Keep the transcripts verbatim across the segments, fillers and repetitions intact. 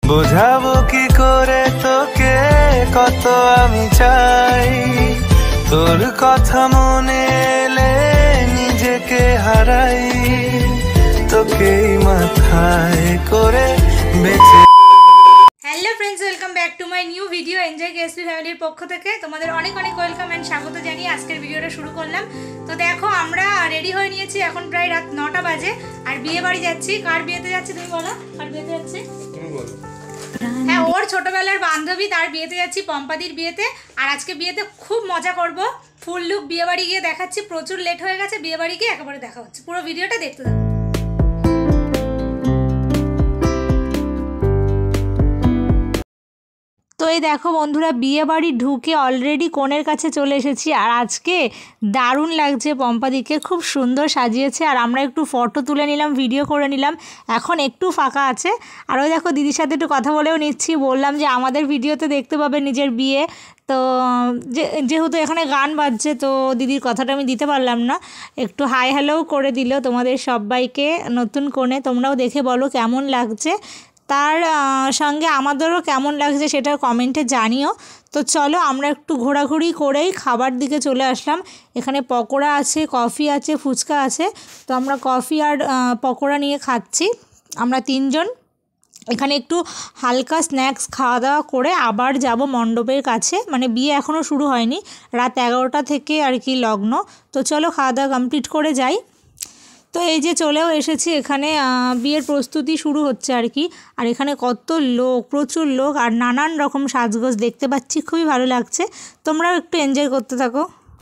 বোঝাবো কি করে তোকে কত আমি চাই, তোর কথা মনে এলে নিজেকে হারাই, তোকেই মাথায় করে বেঁচে। Hello friends, welcome back to my new video. Enjoy KSP ফ্যামিলির পক্ষ থেকে তোমাদের অনেক অনেক ওয়েলকাম অ্যান্ড স্বাগত জানিয়ে আজকের ভিডিওটা শুরু করলাম। তো দেখো, আমরা রেডি হয়ে নিয়েছি, এখন প্রায় রাত নটা বাজে আর বিয়ে বাড়ি যাচ্ছি। কার বিয়েতে যাচ্ছি তুমি বলো? কার বিয়েতে যাচ্ছি? হ্যাঁ, ওর ছোটবেলার বান্ধবী, তার বিয়েতে যাচ্ছি, পম্পাদির বিয়েতে। আর আজকে বিয়েতে খুব মজা করব। ফুল লুক বিয়ে বাড়ি গিয়ে দেখাচ্ছি। প্রচুর লেট হয়ে গেছে, বিয়ে বাড়ি গিয়ে একেবারে দেখা হচ্ছে। পুরো ভিডিওটা দেখতে থাকো। তো এই দেখো বন্ধুরা, বিয়ে বাড়ি ঢুকে অলরেডি কনের কাছে চলে এসেছি। আর আজকে দারুণ লাগছে, পম্পাদিকে খুব সুন্দর সাজিয়েছে। আর আমরা একটু ফটো তুলে নিলাম, ভিডিও করে নিলাম। এখন একটু ফাঁকা আছে। আর ওই দেখো, দিদির সাথে একটু কথা বলেও নিচ্ছি। বললাম যে আমাদের ভিডিওতে দেখতে পাবে নিজের বিয়ে। তো যেহেতু এখানে গান বাজছে, তো দিদির কথাটা আমি দিতে পারলাম না। একটু হাই হ্যালোও করে দিল তোমাদের সবাইকে। নতুন কনে তোমরাও দেখে বলো কেমন লাগছে, তার সঙ্গে আমাদেরও কেমন লাগছে সেটা কমেন্টে জানিও। তো চলো, আমরা একটু ঘোরাঘুরি করেই খাবার দিকে চলে আসলাম। এখানে পকোড়া আছে, কফি আছে, ফুচকা আছে। তো আমরা কফি আর পকোড়া নিয়ে খাচ্ছি আমরা তিনজন। এখানে একটু হালকা স্ন্যাক্স খাওয়া দাওয়া করে আবার যাব মণ্ডপের কাছে। মানে বিয়ে এখনও শুরু হয়নি, রাত এগারোটা থেকে আর কি লগ্ন। তো চলো, খাওয়া দাওয়া কমপ্লিট করে যাই। তো এই যে চলেও এসেছি, এখানে বিয়ের প্রস্তুতি শুরু হচ্ছে আর কি। আর এখানে কত লোক, প্রচুর লোক আর নানান রকম সাজগোজ দেখতে পাচ্ছি, খুবই ভালো লাগছে। তোমরাও একটু এনজয় করতে থাকো।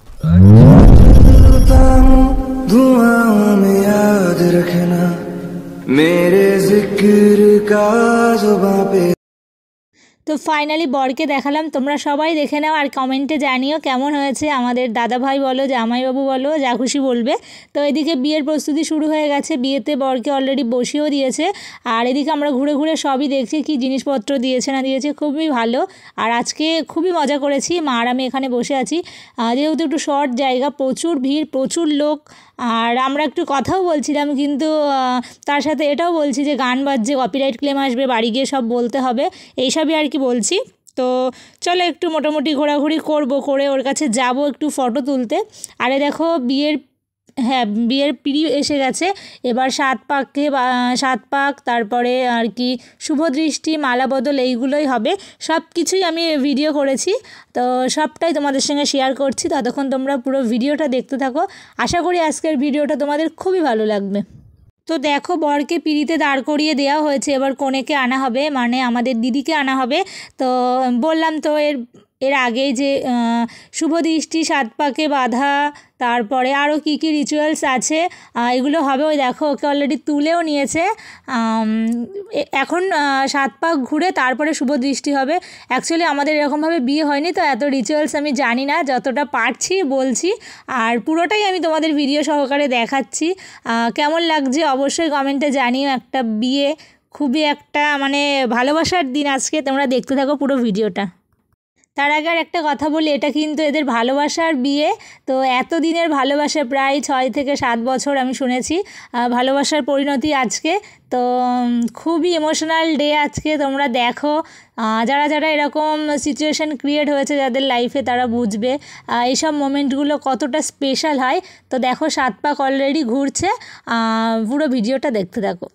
তো ফাইনালি বরকে দেখালাম, তোমরা সবাই দেখে নাও আর কমেন্টে জানিও কেমন হয়েছে। আমাদের দাদাভাই বলো, জামাইবাবু বলো, যা খুশি বলবে। তো এদিকে বিয়ের প্রস্তুতি শুরু হয়ে গেছে, বিয়েতে বরকে অলরেডি বসিয়েও দিয়েছে। আর এদিকে আমরা ঘুরে ঘুরে সবই দেখছি, কি জিনিসপত্র দিয়েছে না দিয়েছে, খুবই ভালো। আর আজকে খুবই মজা করেছি, মা আর আমি এখানে বসে আছি। যেহেতু একটু শর্ট জায়গা, প্রচুর ভিড়, প্রচুর লোক। আর আমরা একটু কথাও বলছিলাম, কিন্তু তার সাথে এটাও বলছি যে গান বাজছে, কপিরাইট ক্লেম আসবে, বাড়ি গিয়ে সব বলতে হবে, এইসবই আর কি বলছি। তো চলো, একটু মোটামুটি ঘোরাঘুরি করব, করে ওর কাছে যাব একটু ফটো তুলতে। আরে দেখো, বিয়ের হ্যাঁ বিয়ের পিড়ি এসে গেছে। এবার সাত পাকে সাত পাক, তারপরে আর কি শুভদৃষ্টি, মালা বদল, এইগুলোই হবে। সব কিছুই আমি ভিডিও করেছি, তো সবটাই তোমাদের সঙ্গে শেয়ার করছি। ততক্ষণ তোমরা পুরো ভিডিওটা দেখতে থাকো। আশা করি আজকের ভিডিওটা তোমাদের খুবই ভালো লাগবে। তো দেখো, বরকে পিড়িতে দাঁড় করিয়ে দেওয়া হয়েছে, এবার কনেকে আনা হবে, মানে আমাদের দিদিকে আনা হবে। তো বললাম তো এর এর আগে যে শুভদৃষ্টি, সাত পাকে বাঁধা, তারপরে আরও কী কী রিচুয়ালস আছে এগুলো হবে। ওই দেখো, ওকে অলরেডি তুলেও নিয়েছে। এখন সাত পাক ঘুরে তারপরে শুভদৃষ্টি হবে। অ্যাকচুয়ালি আমাদের এরকমভাবে বিয়ে হয়নি, তো এত রিচুয়ালস আমি জানি না, যতটা পারছি বলছি। আর পুরোটাই আমি তোমাদের ভিডিও সহকারে দেখাচ্ছি। কেমন লাগছে অবশ্যই কমেন্টে জানিও। একটা বিয়ে, খুবই একটা মানে ভালোবাসার দিন আজকে। তোমরা দেখতে থাকো পুরো ভিডিওটা। তার আগে আর একটা কথা বলি, এটা কিন্তু এদের ভালোবাসার বিয়ে। তো এত দিনের ভালোবাসা, প্রায় ছয় থেকে সাত বছর আমি শুনেছি ভালোবাসার পরিণতি আজকে। তো খুবই ইমোশনাল ডে আজকে। তোমরা দেখো, যারা যারা এরকম সিচুয়েশান ক্রিয়েট হয়েছে যাদের লাইফে, তারা বুঝবে এইসব মোমেন্টগুলো কতটা স্পেশাল হয়। তো দেখো, সাত পাক অলরেডি ঘুরছে, পুরো ভিডিওটা দেখতে থাকো।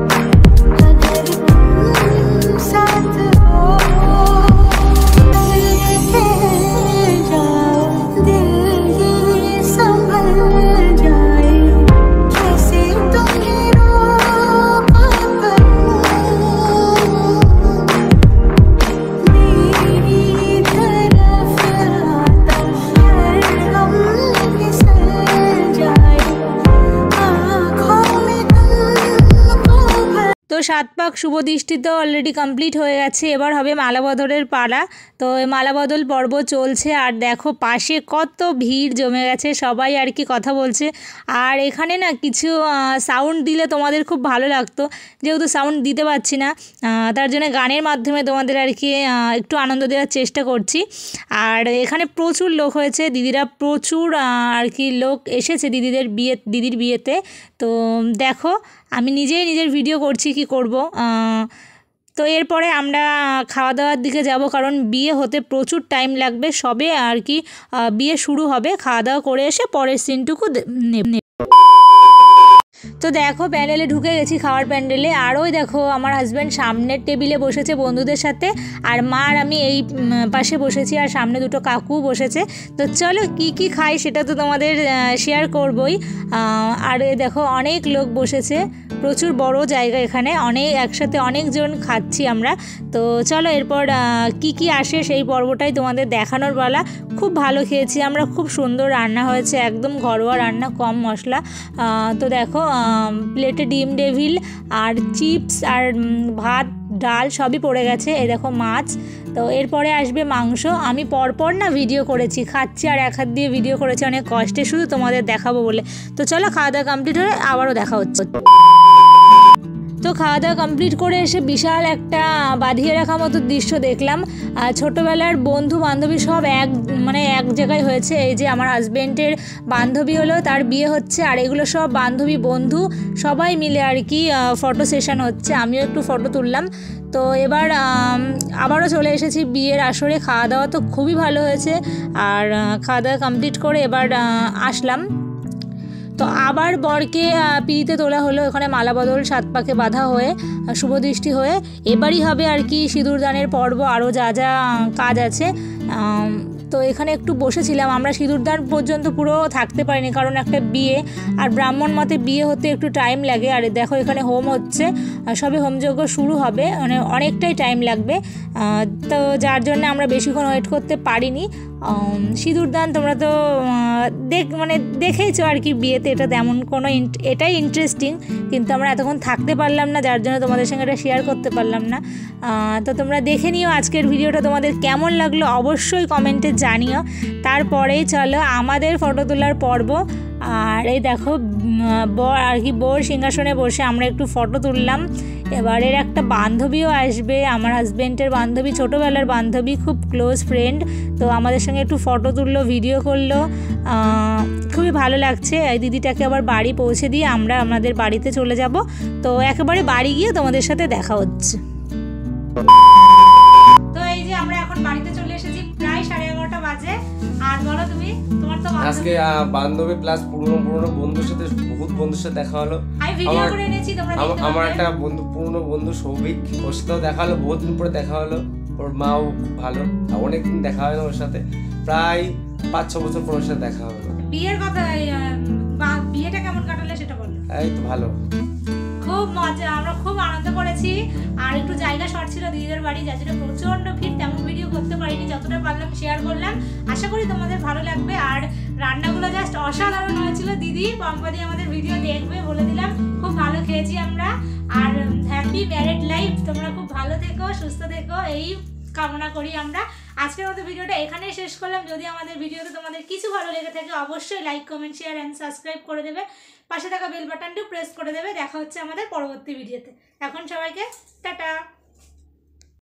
সাত পাক শুভদৃষ্টি তো অলরেডি কমপ্লিট হয়ে গেছে, এবার হবে মালাবদলের পালা। তো মালাবদল পর্ব চলছে। আর দেখো, পাশে কত ভিড় জমে গেছে, সবাই আর কি কথা বলছে। আর এখানে না কিছু সাউন্ড দিলে তোমাদের খুব ভালো লাগতো, যেহেতু সাউন্ড দিতে পারছি না, তার জন্য গানের মাধ্যমে তোমাদের আর কি একটু আনন্দ দেওয়ার চেষ্টা করছি। আর এখানে প্রচুর লোক হয়েছে, দিদিরা প্রচুর আর কি লোক এসেছে দিদিদের বিয়ে দিদির বিয়েতে। তো দেখো, আমি নিজেই নিজের ভিডিও করছি, কি করব। তো এরপরে আমরা খাওয়া দাওয়ার দিকে যাব, কারণ বিয়ে হতে প্রচুর টাইম লাগবে, সবে আর কি বিয়ে শুরু হবে। খাওয়া দাওয়া করে এসে পরের সিনটুকু নেব। তো দেখো প্যান্ডেলে ঢুকে গেছি, খাওয়ার প্যান্ডেলে। আর ওই দেখো আমার হাজব্যান্ড সামনের টেবিলে বসেছে বন্ধুদের সাথে, আর মা আর আমি এই পাশে বসেছি, আর সামনে দুটো কাকু বসেছে। তো চলো কি কি খাই সেটা তো তোমাদের শেয়ার করবই। আর দেখো অনেক লোক বসেছে, প্রচুর বড় জায়গা, এখানে অনেক একসাথে অনেকজন খাচ্ছি আমরা। তো চলো এরপর কি কি আসে সেই পর্বটাই তোমাদের দেখানোর বেলা। খুব ভালো খেয়েছি আমরা, খুব সুন্দর রান্না হয়েছে, একদম ঘরোয়া রান্না, কম মশলা। তো দেখো প্লেটে ডিম ডেভিল আর চিপস আর ভাত ডাল সবই পড়ে গেছে। এই দেখো মাছ। তো এরপরে আসবে মাংস। আমি পরপর না ভিডিও করেছি, খাচ্ছি আর এক হাত দিয়ে ভিডিও করেছি অনেক কষ্টে, শুধু তোমাদের দেখাবো বলে। তো চলো খাওয়া দাওয়া কমপ্লিট হয়ে আবারও দেখা হচ্ছে। তো খাওয়া দাওয়া কমপ্লিট করে এসে বিশাল একটা বাঁধিয়ে রাখা মতো দৃশ্য দেখলাম। ছোটোবেলার বন্ধু বান্ধবী সব এক মানে এক জায়গায় হয়েছে। এই যে আমার হাজব্যান্ডের বান্ধবী হলো, তার বিয়ে হচ্ছে, আর এগুলো সব বান্ধবী বন্ধু সবাই মিলে আর কি ফটো সেশন হচ্ছে। আমিও একটু ফটো তুললাম। তো এবার আবারও চলে এসেছি বিয়ের আসরে। খাওয়া দাওয়া তো খুবই ভালো হয়েছে, আর খাওয়া দাওয়া কমপ্লিট করে এবার আসলাম। তো আবার বরকে পিড়িতে তোলা হলো, ওখানে মালা বদল সাত পাকে বাঁধা হয়ে শুভদৃষ্টি হয়ে এবারই হবে আর কি সিঁদুরদানের পর্ব, আরও যা যা কাজ আছে। তো এখানে একটু বসেছিলাম আমরা, সিঁদুরদান পর্যন্ত পুরো থাকতে পারিনি, কারণ একটা বিয়ে, আর ব্রাহ্মণ মতে বিয়ে হতে একটু টাইম লাগে। আর দেখো এখানে হোম হচ্ছে, সবে হোমযজ্ঞ শুরু হবে, মানে অনেকটাই টাইম লাগবে। তো যার জন্য আমরা বেশিক্ষণ ওয়েট করতে পারিনি। সিঁদুরদান তোমরা তো দেখ মানে দেখেইছো আর কি বিয়েতে, এটা তেমন কোনো এটাই ইন্টারেস্টিং, কিন্তু আমরা এতক্ষণ থাকতে পারলাম না, যার জন্য তোমাদের সঙ্গে এটা শেয়ার করতে পারলাম না। তো তোমরা দেখে নিও আজকের ভিডিওটা, তোমাদের কেমন লাগলো অবশ্যই কমেন্টে জানিও। তারপরেই চলো আমাদের ফটো তোলার পর্ব। আর এই দেখো বর আর কি বর সিংহাসনে বসে আমরা একটু ফটো তুললাম। এবারের একটা বান্ধবীও আসবে, আমার হাজব্যান্ডের বান্ধবী, ছোটোবেলার বান্ধবী, খুব ক্লোজ ফ্রেন্ড। তো আমাদের সঙ্গে একটু ফটো তুললো, ভিডিও করলো, খুবই ভালো লাগছে। এই দিদিটাকে আবার বাড়ি পৌঁছে দিয়ে আমরা আমাদের বাড়িতে চলে যাব। তো একেবারে বাড়ি গিয়ে তোমাদের সাথে দেখা হচ্ছে। তো এই যে আমরা এখন বাড়িতে চলে এসেছি, প্রায় সাড়ে এগারোটা বাজে। আর বলো তুমি, তোমার তো আজকে বান্ধবী প্লাস পুরনো পুরনো বন্ধুর সাথে বহুত বন্ধুর সাথে দেখা হলো। আমি ভিডিও করে এনেছি, তোমরা দেখতে পাবে। আমার একটা বন্ধু পুরনো বন্ধু সৌভিক, ওর সাথেও দেখা হলো, বহুত দিন পরে দেখা হলো। ওর মাও খুব ভালো, অনেকদিন দেখা হলো ওর সাথে, প্রায় পাঁচ ছ বছর পর ওর সাথে দেখা হলো। বিয়ের কথা, বিয়েটা কেমন কাটালে সেটা বলো। এই তো ভালো, খুব মজা, আমরা খুব আনন্দ করেছি। আর একটু জায়গা শর্ট ছিল দিদিদের বাড়ি, যার জন্য প্রচন্ড ভিড়, তেমন ভিডিও করতে পারিনি, যতটা পারলাম শেয়ার করলাম। আশা করি তোমাদের ভালো লাগবে। আর রান্নাগুলো জাস্ট অসাধারণ হয়েছিল। দিদি পম্পাদি আমাদের ভিডিও দেখবে বলে দিলাম, খুব ভালো খেয়েছি আমরা। আর হ্যাপি ম্যারিড লাইফ, তোমরা খুব ভালো থেকো, সুস্থ থেকো, এই কামনা করি আমরা। আজকের মতো ভিডিওটা এখানেই শেষ করলাম। যদি আমাদের ভিডিওতে তোমাদের কিছু ভালো লেগে থাকে অবশ্যই like comment share and subscribe করে দেবে, পাশে থাকা বেল বাটনটিও প্রেস করে দেবে। দেখা হচ্ছে আমাদের পরবর্তী ভিডিওতে। এখন সবাইকে টাটা।